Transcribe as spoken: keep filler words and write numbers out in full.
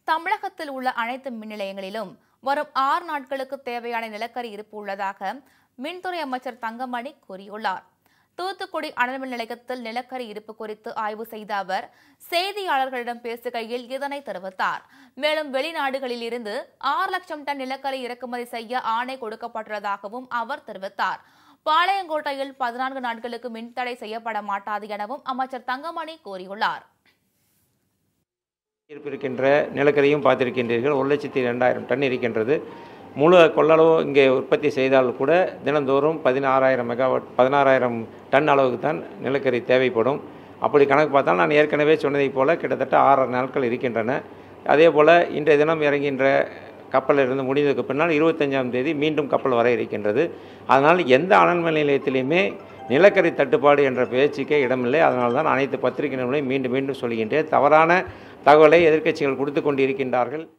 தமிழகத்தில் உள்ள அனைத்து மின் நிலையங்களிலும் வரும் ஆறு நாட்களுக்கு தேவையான நிலக்கரி இருப்பு உள்ளதாக மின்துறை அமைச்சர் தங்கமணி கூறியுள்ளார். தூத்துக்குடி அனல்மின் நிலையத்தில் நிலக்கரி இருப்பு குறித்து ஆய்வு செய்த அவர் செய்தியாளர்களிடம் பேசுகையில் இதனை தெரிவித்தார். மேலும் வெளிநாடுகளில் இருந்து ஆறு லட்சம் டன் நிலக்கரி இறக்குமதி செய்ய ஆணை கொடுக்கப்பட்டுள்ளதாகவும் அவர் தெரிவித்தார். பாளையங்கோட்டையில் பதினான்கு நாட்களுக்கு மின்தடை செய்யப்பட மாட்டாது எனவும் அமைச்சர் தங்கமணி கூறியுள்ளார். இருக்கின்ற நிலக்கரியும் பார்த்திருக்கின்றீர்கள். ஒரு லட்சத்தி இரண்டாயிரம் டன் இருக்கின்றது. முழு கொள்ளளவு இங்கே உற்பத்தி செய்தால் கூட தினந்தோறும் பதினாறாயிரம் மெகாவாட் பதினாறாயிரம் டன் அளவுக்கு தான் நிலக்கரி தேவைப்படும். அப்படி கணக்கு பார்த்தால் நான் ஏற்கனவே சொன்னதைப் போல கிட்டத்தட்ட ஆறு நாட்கள் இருக்கின்றன. அதே போல் இன்றைய தினம் இறங்கின்ற கப்பலிலிருந்து முடிந்ததுக்கு பின்னால் இருபத்தஞ்சாம் தேதி மீண்டும் கப்பல் வர இருக்கின்றது. அதனால் எந்த அனல்மின் நிலையத்திலையுமே நிலக்கரி தட்டுப்பாடு என்ற பேச்சுக்கே இடமில்லை. அதனால தான் அனைத்து பத்திரிகை நிறுவனங்களையும் மீண்டும் மீண்டும் சொல்கின்றேன். தவறான தகவலை எதிர்க்கட்சிகள் கொடுத்து கொண்டிருக்கின்றார்கள்.